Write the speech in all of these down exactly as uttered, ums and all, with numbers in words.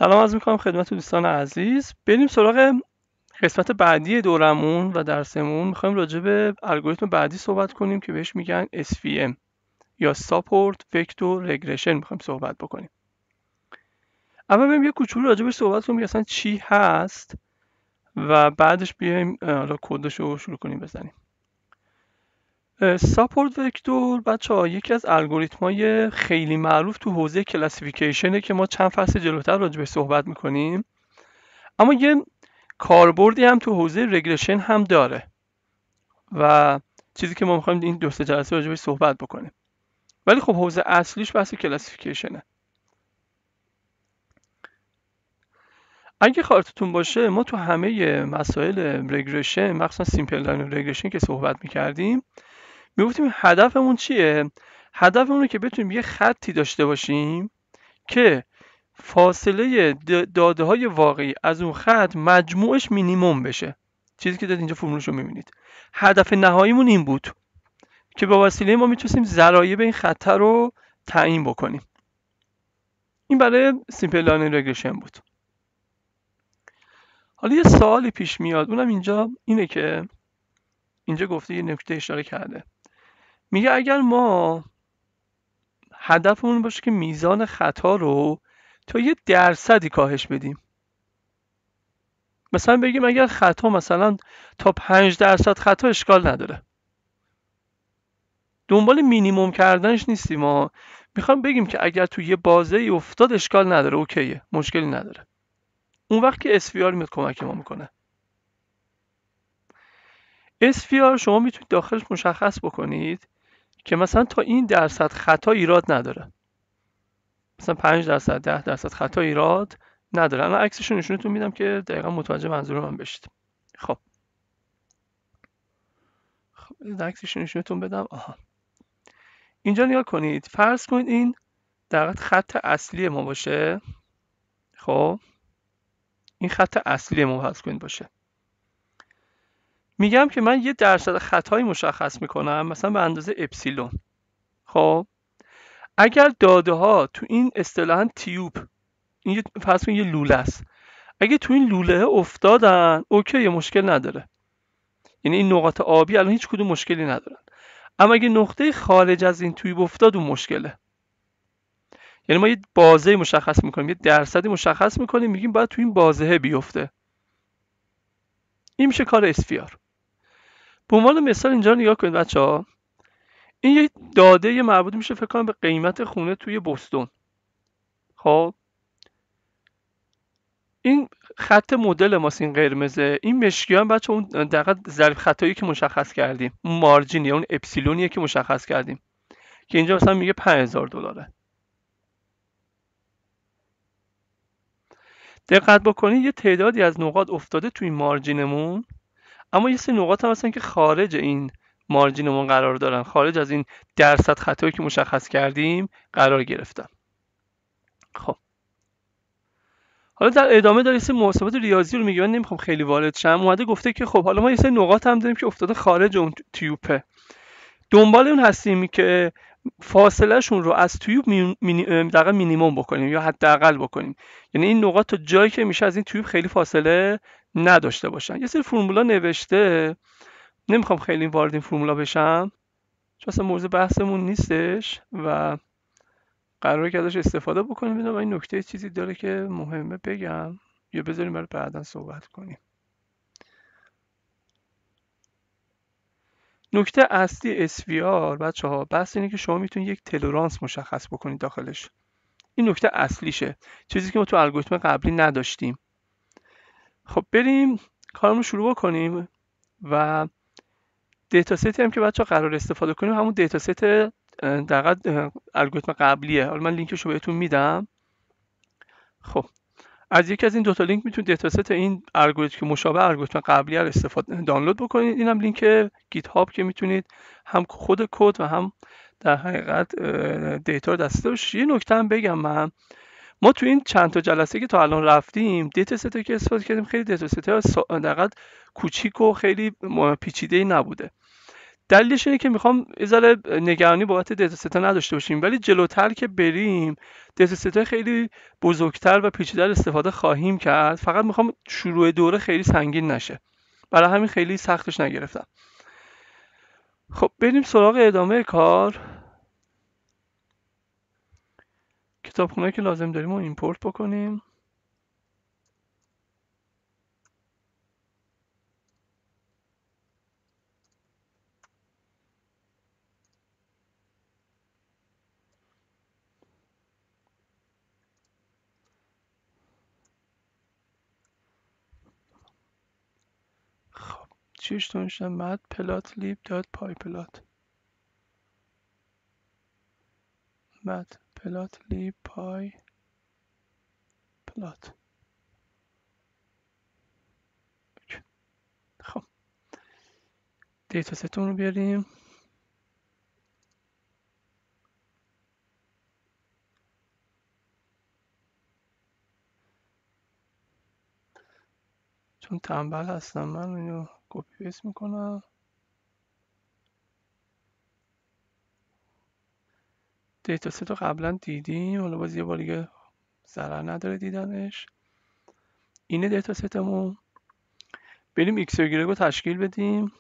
سلام عرض میکنم خدمت دوستان عزیز. بریم سراغ قسمت بعدی دورمون و درسمون. میخوایم راجع به الگوریتم بعدی صحبت کنیم که بهش میگن اس وی ام یا Support Vector Regression. میخوایم صحبت بکنیم. اول بریم یه کوچولو راجع بهش صحبت کنیم که اصلا چی هست و بعدش بیایم حالا کدش رو شروع کنیم بزنیم. ساپورت وکتور بچه‌ها یکی از الگوریتم‌های خیلی معروف تو حوزه کلاسیفیکیشنه که ما چند فصل جلوتر راجع بهش صحبت میکنیم. اما یه کاربردی هم تو حوزه رگرشن هم داره و چیزی که ما میخوایم این دو سه جلسه راجع بهش صحبت بکنیم. ولی خب حوزه اصلیش بحث کلاسیفیکیشنه. اگه خاطرتون باشه ما تو همه مسائل رگرشن، مخصوصا سیمپل لاین رگرشن که صحبت میکردیم، میگفتیم هدفمون چیه؟ هدفمون اینه که بتونیم یه خطی داشته باشیم که فاصله داده های واقعی از اون خط مجموعش مینیمم بشه. چیزی که دارید اینجا فرمولش رو میبینید. هدف نهاییمون این بود که با وسیله ما میتونیم ضرایب این خط رو تعیین بکنیم. این برای سیمپل لاین رگرشن بود. حالا یه سوالی پیش میاد، اونم اینجا اینه که اینجا گفته یه نکته اشاره کرده. میگه اگر ما هدفمون باشه که میزان خطا رو تا یه درصدی کاهش بدیم، مثلا بگیم اگر خطا مثلا تا پنج درصد خطا اشکال نداره، دنبال مینیمم کردنش نیستیم. ما میخوام بگیم که اگر تو یه بازه ای افتاد اشکال نداره، اوکیه، مشکلی نداره. اون وقت که اس وی آر میاد کمک ما میکنه. اس وی آر شما میتونید داخلش مشخص بکنید که مثلا تا این درصد خطا ایراد نداره، مثلا پنج درصد ده درصد خطا ایراد نداره. انا عکسش رو نشونتون میدم که دقیقا متوجه منظور من بشید. خب خب عکسش رو نشونتون بدم. آها، اینجا نگاه کنید. فرض کنید این در خط اصلی ما باشه. خب این خط اصلی ما فرض کنید باشه. میگم که من یه درصد خطایی مشخص میکنم، مثلا به اندازه اپسیلون. خب اگر داده ها تو این اصطلاحاً تیوب، این فرض کنید یه لوله است، اگه تو این لوله افتادن اوکی، مشکل نداره. یعنی این نقاط آبی الان هیچ کدوم مشکلی ندارن. اما اگه نقطه خارج از این تیوب افتاد اون مشکله. یعنی ما یه بازه مشخص میکنیم، یه درصدی مشخص میکنیم، میگیم باید تو این بازه بیفته. این میشه کار اس وی آر. به عنوان مثال اینجا نگاه کنید بچه‌ها. این یه داده مربوط میشه فکر کنم به قیمت خونه توی بوستون. خب این خط مدل ماست، این قرمزه. این مشکی هم بچه اون دقیقاً ضریب خطایی که مشخص کردیم، اون مارجینیه، اون اپسیلونیه که مشخص کردیم که اینجا مثلا میگه پنج هزار دلاره. دقت بکنید یه تعدادی از نقاط افتاده توی مارجینمون، اما یه سری نقاط هم هستن که خارج این مارجینمون قرار دارن، خارج از این درصد خطایی که مشخص کردیم قرار گرفتن. خب حالا در ادامه داره یه سری محاسبات ریاضی رو میگه، من نمیخوام خیلی وارد شم. اومده گفته که خب حالا ما یه سری نقاط هم داریم که افتاده خارج اون تیوبه، دنبال اون هستیم که فاصله شون رو از تیوب مینی... دقیقاً مینیمم بکنیم یا حداقل بکنیم. یعنی این نقاط تا جایی که میشه از این تیوب خیلی فاصله نداشته باشن. یه سری فرمولا نوشته، نمیخوام خیلی وارد این فرمولا بشم چون اصلا موضوع بحثمون نیستش و قراره که ازش استفاده بکنیم. ببینم این نکته چیزی داره که مهمه بگم یا بذاریم برای بعداً صحبت کنیم. نکته اصلی اس وی آر بچه‌ها بحث اینه که شما میتونید یک تولرانس مشخص بکنید داخلش. این نکته اصلیشه، چیزی که ما تو الگوریتم قبلی نداشتیم. خب بریم کارمون شروع بکنیم و دیتا سیتی هم که بچه‌ها قرار استفاده کنیم همون دیتا ست دقیقاً الگوریتم قبلیه. حالا من لینکش رو بهتون میدم. خب از یکی از این دو تا لینک میتونید دیتا ست این الگوریتم که مشابه الگوریتم قبلی رو استفاده دانلود بکنید. اینم لینک گیت هاب که میتونید هم خود کد و هم در حقیقت دیتا رو دسته باشید. یه نکته هم بگم، من ما تو این چند تا جلسه که تا الان رفتیم دیتا ست که استفاده کردیم خیلی دیتا ست دقیقاً کوچیک و خیلی پیچیده نبوده. دلیلش اینه که میخوام یه ذره نگرانی بابت دیتا ست نداشته باشیم، ولی جلوتر که بریم دیتا ست خیلی بزرگتر و پیچیده‌تر استفاده خواهیم کرد. فقط میخوام شروع دوره خیلی سنگین نشه، برای همین خیلی سختش نگرفتم. خب بریم سراغ ادامه کار. کتابخونه که لازم داریم رو ایمپورت بکنیم. خب چیش دونشتم مد پلات لیب داد پای پلات مد پلات لیب پای پلات. خب دیتا ستون رو بیاریم. چون تنبل هستم من اینو کپی پیست میکنم. دیتا ست رو قبلا دیدیم، حالا باز یه بار دیگه ضرر نداره دیدنش. اینه دیتا ستمون. بریم ایکس و ایگرگ رو تشکیل بدیم.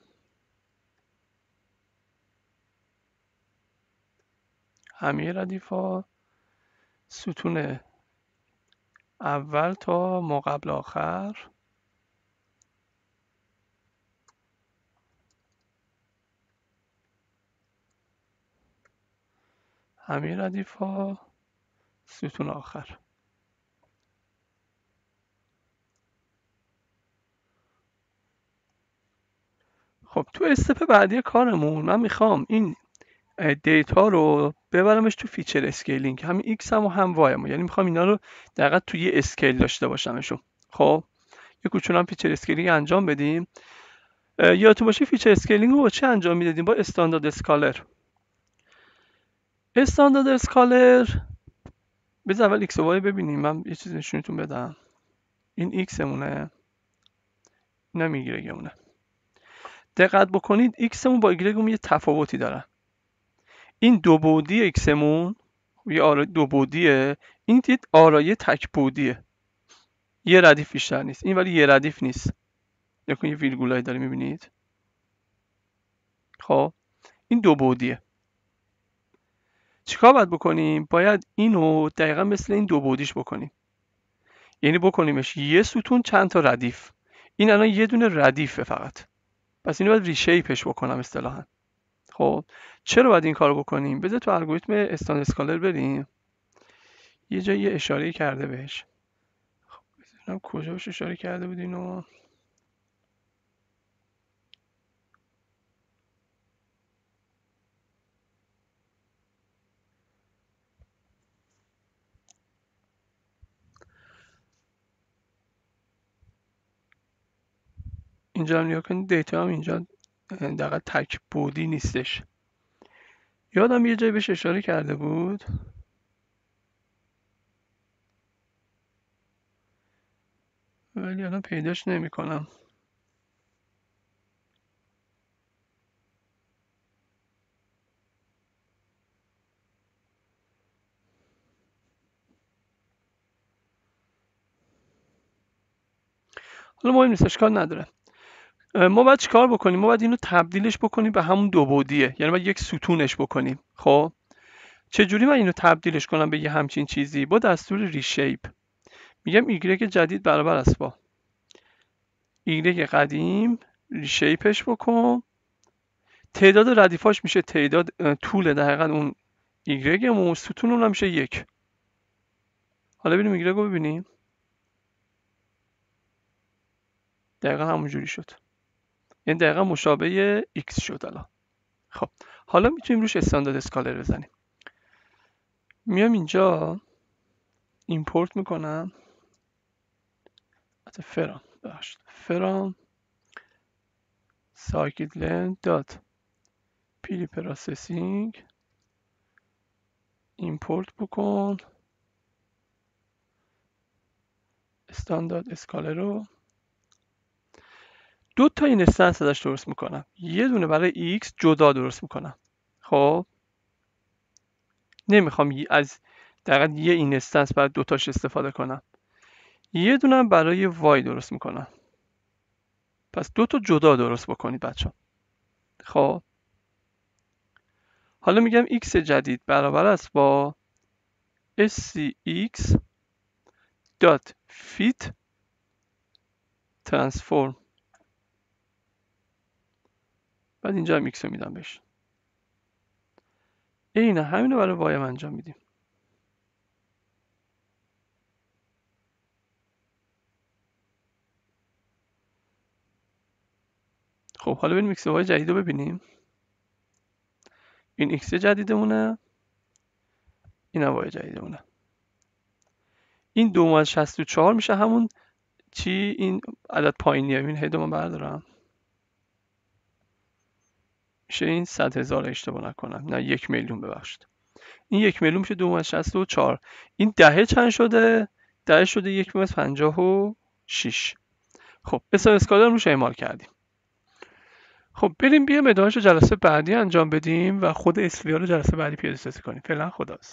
همه ردیفا ستون اول تا ما قبل آخر. همه ردیفا ستون آخر. خب تو استپ بعدی کارمون من میخوام این دیتا رو ببرمش تو فیچر اسکیلینگ، هم ایکس هم و هم وای هم. یعنی میخوام اینا رو دقیقاً تو یه اسکیل داشته باشمشون. خب یه کوچولو هم فیچر اسکیلینگ انجام بدیم. یادتون باشه فیچر اسکیلینگ رو با چه انجام میدادیم؟ با استاندارد اسکالر. استاندارد اسکالر بذار اول ایکس و وای ببینیم. من یه چیز نشونتون بدم. این ایکس مونه، اینم ایگرگمونه. دقت بکنید ایکسمون با ایگرگمون یه تفاوتی دارن. این دو بعدی ایکسمون یه آرای دو بعدیه، این یه آرایه تک بعدیه، یه ردیف بیشتر نیست. این ولی یه ردیف نیست. نکن یه ویرگولایی داره میبینید. خب این دو بعدیه. چیکار باید بکنیم؟ باید اینو دقیقا مثل این دو بعدیش بکنیم. یعنی بکنیمش یه ستون چند تا ردیف. این الان یه دونه ردیفه فقط، پس اینو باید ریشیپش بکنم اصطلاحا. خب چرا باید این کارو بکنیم؟ بذار تو الگوریتم استاندارد اسکالر بریم. یه جایی یه اشاره کرده بهش. خب ببینم کجا بهش اشاره کرده بود اینو. اینجا هم نگاه کنید دیتا هم اینجا دقیقا تک بعدی نیستش. یادم یه جایی بهش اشاره کرده بود. ولی الان پیداش نمی کنم. حالا مهم نیست، اشکال نداره. ما باید چیکار بکنیم؟ ما باید اینو تبدیلش بکنیم به همون دو بعدیه، یعنی باید یک ستونش بکنیم. خب چجوری من اینو تبدیلش کنم به یه همچین چیزی؟ با دستور ریشیپ. میگم ایگرگ جدید برابر است با ایگرگ قدیم، ریشیپش بکن. تعداد ردیفاش میشه تعداد طول دقیقا اون ایگرگ و ستون اون میشه یک. حالا ببینیم ایگرگ رو ببینیم. دقیقا همونجوری شد، یعنی دقیقا مشابه x شد الان. خب حالا میتونیم روش استاندارد اسکالر بزنیم. میام اینجا ایمپورت میکنم از فرام ببخشید فرام scikit-learn دات پری پروسسینگ ایمپورت بکن استاندارد اسکالر رو. دو تا این استنس ازش درست میکنم، یه دونه برای x جدا درست میکنم. خب نمیخوام از دقیقا یه این استنس برای دوتاش استفاده کنم، یه دونه برای y درست میکنم. پس دو تا جدا درست بکنید بچه. خب حالا میگم x جدید برابر است با scx dot fit transform. بعد اینجا هم x رو میدم بهش. اینه همینو برای y هم انجام میدیم. خب حالا بریم x و y جدید رو ببینیم. این x جدیدمونه، این هم y جدیدمونه. این دو از شصت و چهار میشه همون چی؟ این عدد پایینیه. این هی من بردارم میشه این صد هزار، اشتباه نکنم، نه یک میلیون ببخشید. این یک میلیون میشه دو از شصت و چهار. این دهه چند شده؟ دهه شده یک از پنجاه و شش. خب حساب اسکالر روش اعمال کردیم. خب بریم بیام ادامهش رو جلسه بعدی انجام بدیم و خود اسفیا رو جلسه بعدی پیاده سازی کنیم. فعلا خداحافظ.